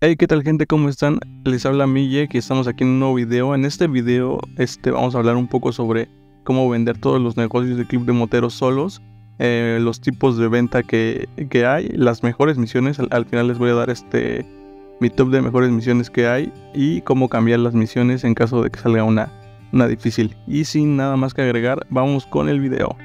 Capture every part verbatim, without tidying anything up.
Hey, ¿qué tal, gente? ¿Cómo están? Les habla Mille, que estamos aquí en un nuevo video. En este video este, vamos a hablar un poco sobre cómo vender todos los negocios de Club de Moteros solos, eh, los tipos de venta que, que hay, las mejores misiones. Al, al final les voy a dar este mi top de mejores misiones que hay y cómo cambiar las misiones en caso de que salga una, una difícil. Y sin nada más que agregar, vamos con el video.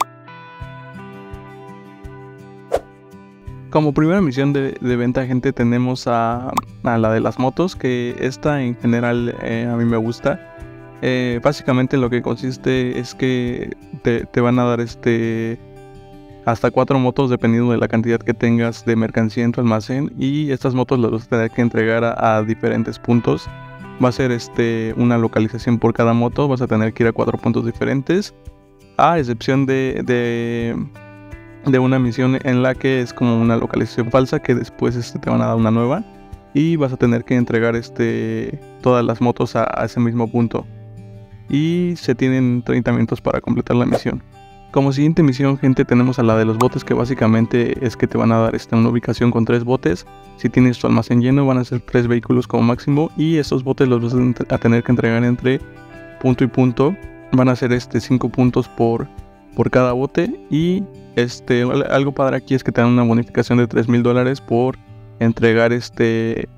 Como primera misión de, de venta, gente, tenemos a, a la de las motos, que esta en general eh, a mí me gusta. Eh, básicamente lo que consiste es que te, te van a dar este hasta cuatro motos dependiendo de la cantidad que tengas de mercancía en tu almacén, y estas motos las vas a tener que entregar a, a diferentes puntos. Va a ser este una localización por cada moto, vas a tener que ir a cuatro puntos diferentes, a excepción de... de de una misión en la que es como una localización falsa, que después este, te van a dar una nueva y vas a tener que entregar este todas las motos a, a ese mismo punto, y se tienen treinta minutos para completar la misión. Como siguiente misión, gente, tenemos a la de los botes, que básicamente es que te van a dar esta, una ubicación con tres botes. Si tienes tu almacén lleno, van a ser tres vehículos como máximo, y estos botes los vas a tener que entregar entre punto y punto. Van a ser este cinco puntos por por cada bote, y este algo padre aquí es que te dan una bonificación de tres mil dólares por entregar este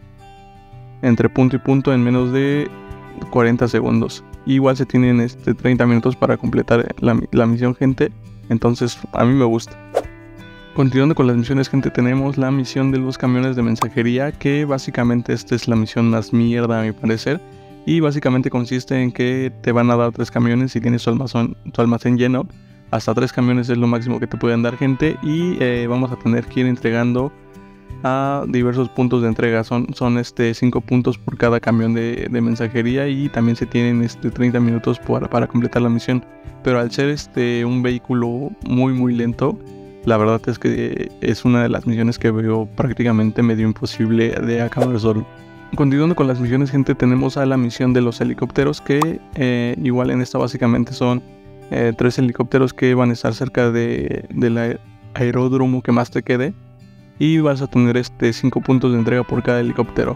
entre punto y punto en menos de cuarenta segundos. Igual se tienen este treinta minutos para completar la, la misión, gente, entonces a mí me gusta. Continuando con las misiones, gente, tenemos la misión de los camiones de mensajería, que básicamente esta es la misión más mierda a mi parecer. Y básicamente consiste en que te van a dar tres camiones si tienes tu almacén, tu almacén lleno. Hasta tres camiones es lo máximo que te pueden dar, gente. Y eh, vamos a tener que ir entregando a diversos puntos de entrega. Son, son este cinco puntos por cada camión de, de mensajería. Y también se tienen este treinta minutos para, para completar la misión. Pero al ser este un vehículo muy muy lento, la verdad es que es una de las misiones que veo prácticamente medio imposible de acabar solo. Continuando con las misiones, gente, tenemos a la misión de los helicópteros, que eh, igual en esta básicamente son eh, tres helicópteros que van a estar cerca de, del aeródromo que más te quede, y vas a tener este cinco puntos de entrega por cada helicóptero,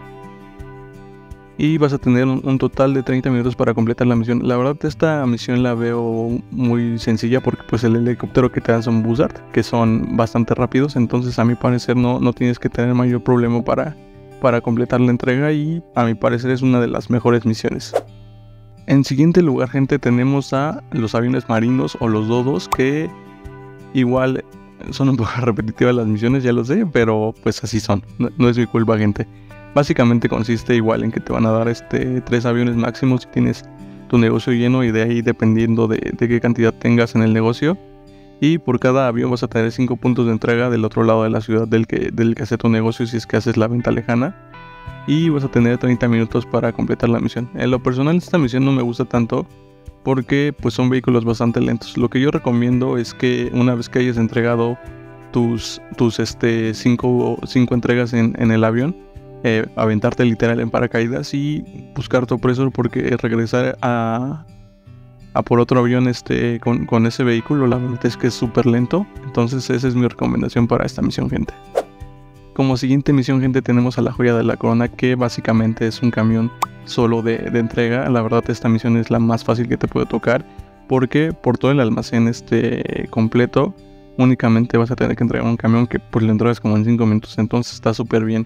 y vas a tener un, un total de treinta minutos para completar la misión. La verdad, esta misión la veo muy sencilla porque pues el helicóptero que te dan son Buzzard, que son bastante rápidos, entonces a mi parecer no, no tienes que tener mayor problema para para completar la entrega, y a mi parecer es una de las mejores misiones. En siguiente lugar, gente, tenemos a los aviones marinos o los dodos, que igual son un poco repetitivas las misiones, ya lo sé, pero pues así son, no, no es mi culpa, gente. Básicamente consiste igual en que te van a dar este tres aviones máximos si tienes tu negocio lleno, y de ahí dependiendo de, de qué cantidad tengas en el negocio. Y por cada avión vas a tener cinco puntos de entrega del otro lado de la ciudad del que, del que hace tu negocio, si es que haces la venta lejana. Y vas a tener treinta minutos para completar la misión. En lo personal, esta misión no me gusta tanto porque pues son vehículos bastante lentos. Lo que yo recomiendo es que una vez que hayas entregado tus, tus este, cinco, cinco entregas en, en el avión, eh, aventarte literal en paracaídas y buscar tu opresor, porque regresar a... a por otro avión este con, con ese vehículo, la verdad es que es súper lento. Entonces esa es mi recomendación para esta misión, gente. Como siguiente misión, gente, tenemos a la joya de la corona, que básicamente es un camión solo de, de entrega. La verdad, esta misión es la más fácil que te puede tocar, porque por todo el almacén este completo únicamente vas a tener que entregar un camión que pues lo entregas como en cinco minutos, entonces está súper bien.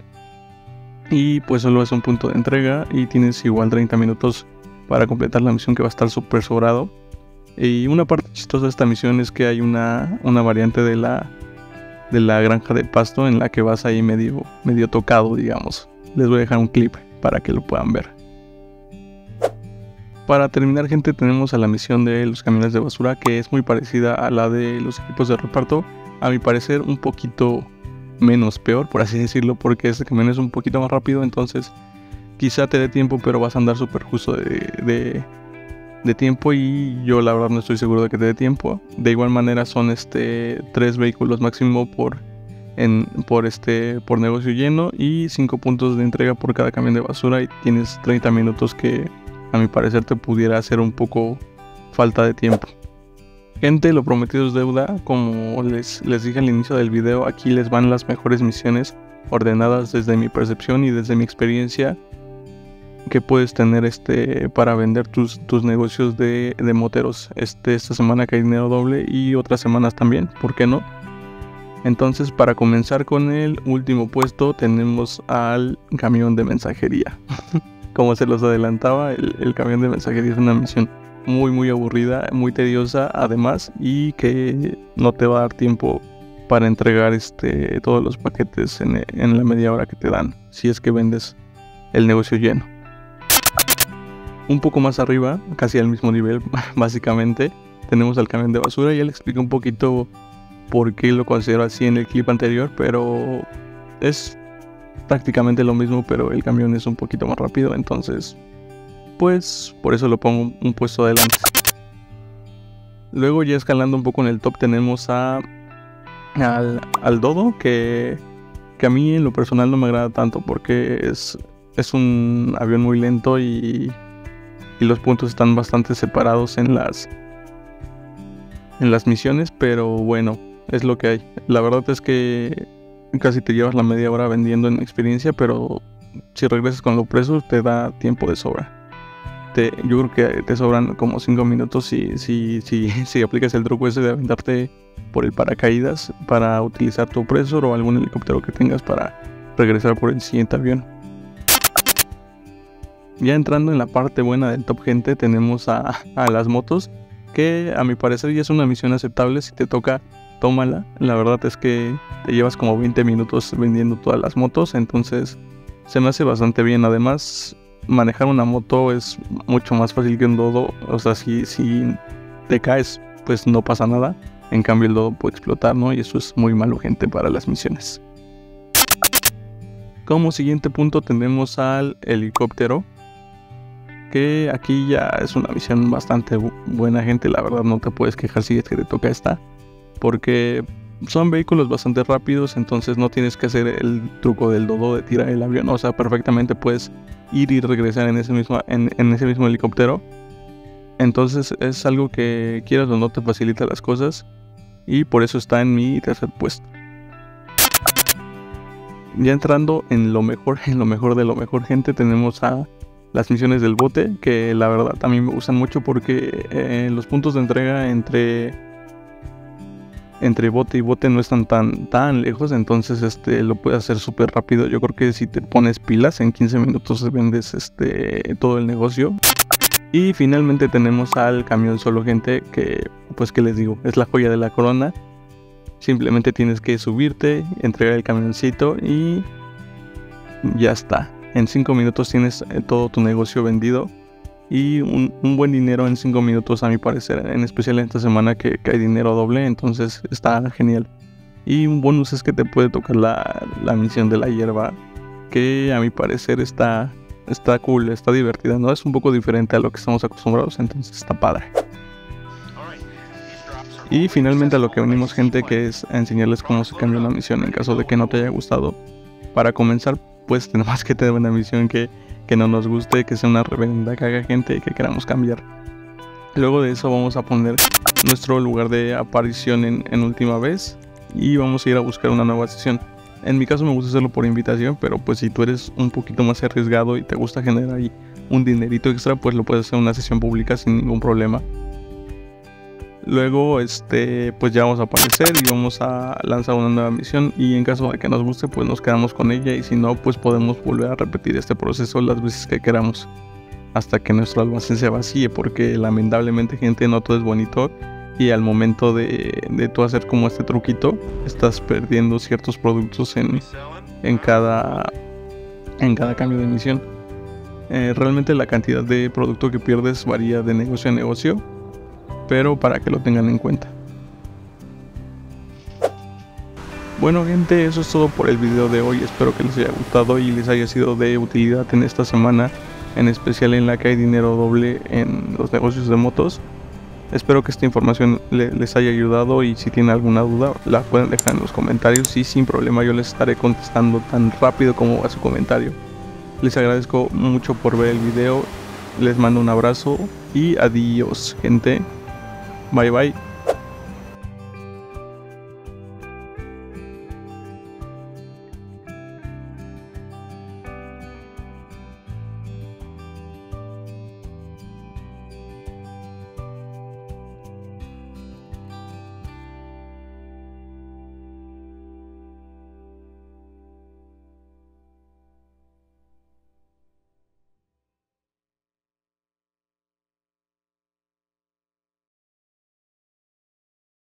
Y pues solo es un punto de entrega y tienes igual treinta minutos para completar la misión, que va a estar súper sobrado. Y una parte chistosa de esta misión es que hay una, una variante de la, de la granja de pasto en la que vas ahí medio, medio tocado, digamos. Les voy a dejar un clip para que lo puedan ver. Para terminar, gente, tenemos a la misión de los camiones de basura, que es muy parecida a la de los equipos de reparto. A mi parecer un poquito menos peor, por así decirlo, porque este camión es un poquito más rápido, entonces quizá te dé tiempo, pero vas a andar súper justo de, de, de tiempo, y yo la verdad no estoy seguro de que te dé tiempo. De igual manera son este tres vehículos máximo por, en, por, este, por negocio lleno, y cinco puntos de entrega por cada camión de basura, y tienes treinta minutos, que a mi parecer te pudiera hacer un poco falta de tiempo. Gente, lo prometido es deuda. Como les, les dije al inicio del video, aquí les van las mejores misiones ordenadas desde mi percepción y desde mi experiencia que puedes tener este para vender tus, tus negocios de, de moteros. Este, esta semana que hay dinero doble y otras semanas también, ¿por qué no? Entonces, para comenzar con el último puesto, tenemos al camión de mensajería. Como se los adelantaba, el, el camión de mensajería es una misión muy muy aburrida, muy tediosa además, y que no te va a dar tiempo para entregar este, todos los paquetes en, en la media hora que te dan, si es que vendes el negocio lleno. Un poco más arriba, casi al mismo nivel básicamente, tenemos al camión de basura. Ya le expliqué un poquito por qué lo considero así en el clip anterior, pero es prácticamente lo mismo, pero el camión es un poquito más rápido, entonces pues por eso lo pongo un puesto adelante. Luego, ya escalando un poco en el top, tenemos a al, al Dodo, que, que a mí en lo personal no me agrada tanto porque es, es un avión muy lento y, y los puntos están bastante separados en las en las misiones, pero bueno, es lo que hay. La verdad es que casi te llevas la media hora vendiendo en experiencia, pero si regresas con lo preso te da tiempo de sobra. Te, yo creo que te sobran como cinco minutos si, si, si, si aplicas el truco ese de aventarte por el paracaídas para utilizar tu opresor o algún helicóptero que tengas para regresar por el siguiente avión. Ya entrando en la parte buena del top, gente, tenemos a, a las motos, que a mi parecer ya es una misión aceptable. Si te toca, tómala. La verdad es que te llevas como veinte minutos vendiendo todas las motos, entonces se me hace bastante bien. Además, manejar una moto es mucho más fácil que un dodo. O sea, si, si te caes, pues no pasa nada. En cambio, el dodo puede explotar, ¿no? Y eso es muy malo, gente, para las misiones. Como siguiente punto tenemos al helicóptero, que aquí ya es una misión bastante bu buena, gente. La verdad no te puedes quejar si es que te toca esta, porque son vehículos bastante rápidos, entonces no tienes que hacer el truco del dodo de tirar el avión. O sea, perfectamente puedes ir y regresar en ese mismo, en, en ese mismo helicóptero. Entonces es algo que, quieras o no, te facilita las cosas, y por eso está en mi tercer puesto. Ya entrando en lo mejor, en lo mejor de lo mejor, gente, tenemos a las misiones del bote, que la verdad a mí me gustan mucho porque eh, los puntos de entrega entre entre bote y bote no están tan tan lejos, entonces este lo puedes hacer súper rápido. Yo creo que si te pones pilas, en quince minutos vendes este todo el negocio. Y finalmente tenemos al camión solo, gente, que pues que les digo, es la joya de la corona. Simplemente tienes que subirte, entregar el camioncito y ya está. En cinco minutos tienes todo tu negocio vendido, y un, un buen dinero en cinco minutos, a mi parecer, en especial en esta semana que, que hay dinero doble, entonces está genial. Y un bonus es que te puede tocar la, la misión de la hierba, que a mi parecer está, está cool, está divertida, ¿no? Es un poco diferente a lo que estamos acostumbrados, entonces está padre. Y finalmente a lo que venimos, gente, que es a enseñarles cómo se cambia una misión en caso de que no te haya gustado. Para comenzar, pues tenemos que tener una misión que, que no nos guste, que sea una reverenda caga, gente, y que queramos cambiar. Luego de eso vamos a poner nuestro lugar de aparición en, en última vez, y vamos a ir a buscar una nueva sesión. En mi caso me gusta hacerlo por invitación, pero pues si tú eres un poquito más arriesgado y te gusta generar ahí un dinerito extra, pues lo puedes hacer en una sesión pública sin ningún problema. Luego este pues ya vamos a aparecer y vamos a lanzar una nueva misión, y en caso de que nos guste pues nos quedamos con ella, y si no pues podemos volver a repetir este proceso las veces que queramos hasta que nuestro almacén se vacíe, porque lamentablemente, gente, no todo es bonito, y al momento de, de tú hacer como este truquito estás perdiendo ciertos productos en, en, cada, en cada cambio de misión. Eh, realmente la cantidad de producto que pierdes varía de negocio a negocio, pero para que lo tengan en cuenta. Bueno, gente, eso es todo por el video de hoy. Espero que les haya gustado y les haya sido de utilidad en esta semana, en especial en la que hay dinero doble en los negocios de motos. Espero que esta información le, les haya ayudado, y si tienen alguna duda la pueden dejar en los comentarios, y sin problema yo les estaré contestando tan rápido como a su comentario. Les agradezco mucho por ver el video, les mando un abrazo y adiós, gente. Bye bye.